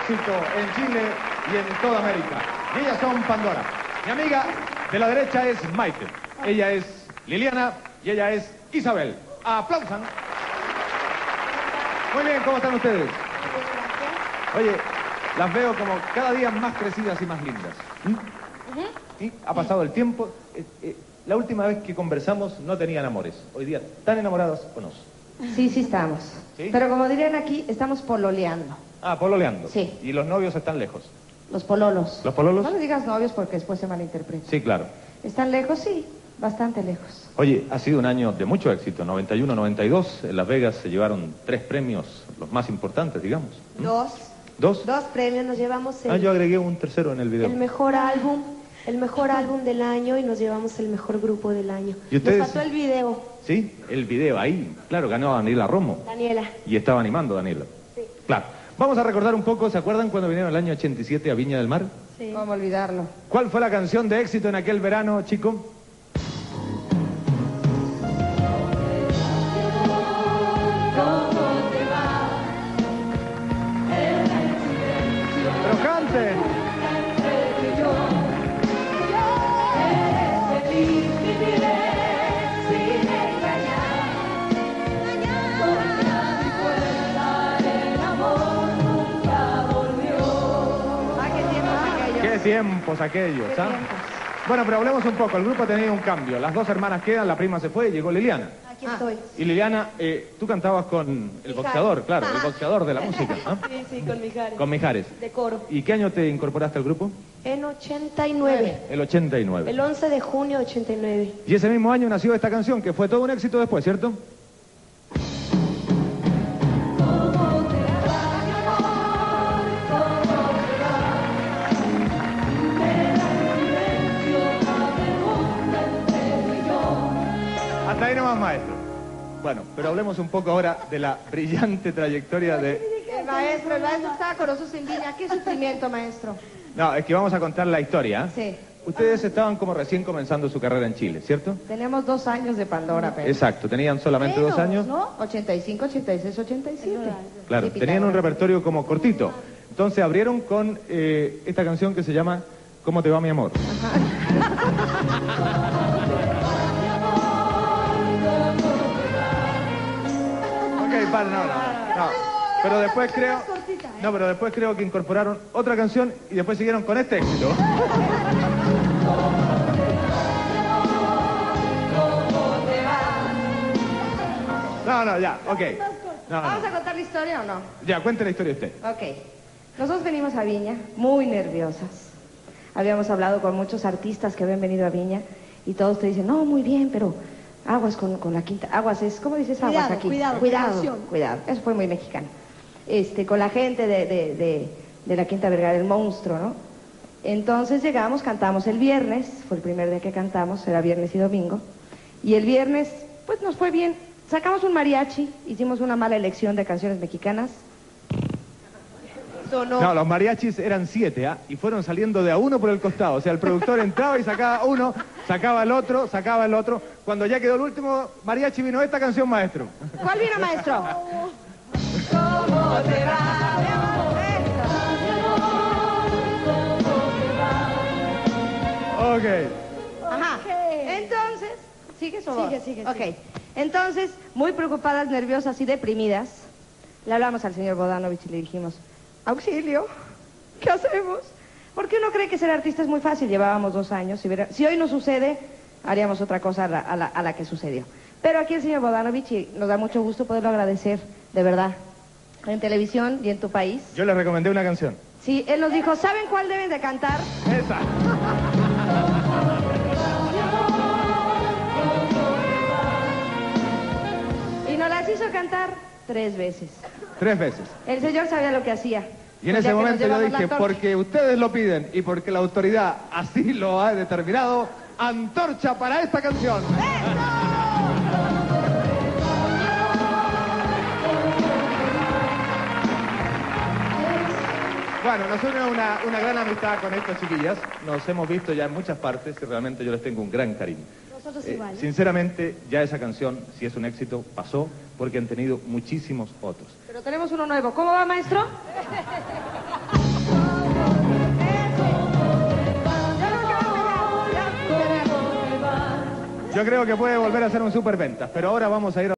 éxito en Chile y en toda América. Y ellas son Pandora. Mi amiga de la derecha es Maite. Ella es Liliana y ella es Isabel. ¡Aplausan! Muy bien, ¿cómo están ustedes? Oye, las veo como cada día más crecidas y más lindas. ¿Sí? Ha pasado el tiempo. La última vez que conversamos no tenían amores. Hoy día, ¿están enamoradas o no? Sí, sí estamos. ¿Sí? Pero como dirían aquí, estamos pololeando. Ah, pololeando. Sí. ¿Y los novios están lejos? Los pololos. ¿Los pololos? No le digas novios porque después se malinterpreta. Sí, claro. ¿Están lejos? Sí, bastante lejos. Oye, ha sido un año de mucho éxito. 91, 92. En Las Vegas se llevaron 3 premios, los más importantes, digamos. Dos. ¿2? 2 premios, nos llevamos yo agregué un tercero en el video. el mejor álbum del año y nos llevamos el mejor grupo del año. ¿Y ustedes? Nos faltó el video. Sí, el video ahí. Claro, ganó Daniela Romo. Daniela. Y estaba animando Daniela. Sí. Claro. Vamos a recordar un poco, ¿se acuerdan cuando vinieron el año 87 a Viña del Mar? Sí. ¿Cómo olvidarlo? ¿Cuál fue la canción de éxito en aquel verano, chico? ¡Pero canten! ¡Qué tiempos aquellos! ¿Qué ¿Ah? tiempos? Bueno, pero hablemos un poco. El grupo ha tenido un cambio. Las 2 hermanas quedan, la prima se fue y llegó Liliana. Aquí estoy. Y Liliana, tú cantabas con el Mijares. boxeador, claro, el boxeador de la música. ¿Ah? Sí, sí, con Mijares. Con Mijares. De coro. ¿Y qué año te incorporaste al grupo? En 89. El 89. El 11 de junio de 89. Y ese mismo año nació esta canción, que fue todo un éxito después, ¿cierto? Hasta ahí nomás, maestro. Bueno, pero hablemos un poco ahora de la brillante trayectoria de... El maestro estaba con nosotros en Viña. ¿Qué sufrimiento, maestro? No, es que vamos a contar la historia. Sí. Ustedes estaban como recién comenzando su carrera en Chile, ¿cierto? Tenemos 2 años de Pandora, pero... Exacto, tenían solamente 2 años. ¿No? 85, 86, 87. Claro, Sí, tenían un Pitágoras. repertorio como cortito. Entonces abrieron con esta canción que se llama ¿Cómo te va mi amor? Ok, vale, no. Pero después creo... No, pero después creo que incorporaron otra canción y después siguieron con este éxito. No, ya, ok. No. ¿Vamos a contar la historia o no? Ya, cuente la historia usted. Ok. Nosotros venimos a Viña muy nerviosas. Habíamos hablado con muchos artistas que habían venido a Viña y todos te dicen, no, muy bien, pero aguas con la quinta. Aguas es, ¿cómo dices aguas aquí? Cuidado. Eso fue muy mexicano. Con la gente de la Quinta Vergara, el monstruo, ¿no? Entonces llegamos, cantamos el viernes, fue el primer día que cantamos, era viernes y domingo. Y el viernes, pues nos fue bien. Sacamos un mariachi, hicimos una mala elección de canciones mexicanas. No, los mariachis eran 7, ¿ah? Y fueron saliendo de a uno por el costado. O sea, el productor entraba y sacaba uno, sacaba el otro. Cuando ya quedó el último mariachi vino esta canción, maestro. ¿Cuál vino, maestro? ¿Cómo te va, mi amor? Ok. Ajá. Entonces, ¿sigues o Sigue, vos? sigue. Ok. Entonces, muy preocupadas, nerviosas y deprimidas, le hablamos al señor Bodanovich y le dijimos, auxilio, ¿qué hacemos? Porque uno cree que ser artista es muy fácil, llevábamos 2 años, si hoy no sucede, haríamos otra cosa a la que sucedió. Pero aquí el señor Bodanovich, y nos da mucho gusto poderlo agradecer, de verdad, en televisión y en tu país. Yo les recomendé una canción. Sí, él nos dijo, ¿saben cuál deben de cantar? Esa. Y nos las hizo cantar 3 veces. 3 veces. El señor sabía lo que hacía. Y en El ese día que nos momento yo llevamos la dije, antorcha. porque ustedes lo piden y porque la autoridad así lo ha determinado, antorcha para esta canción. Bueno, nos une una gran amistad con estas chiquillas. Nos hemos visto ya en muchas partes y realmente yo les tengo un gran cariño. Nosotros igual. Sinceramente, ya esa canción, si es un éxito, pasó porque han tenido muchísimos otros. Pero tenemos uno nuevo. ¿Cómo va, maestro? Yo creo que puede volver a ser un superventas, pero ahora vamos a ir a...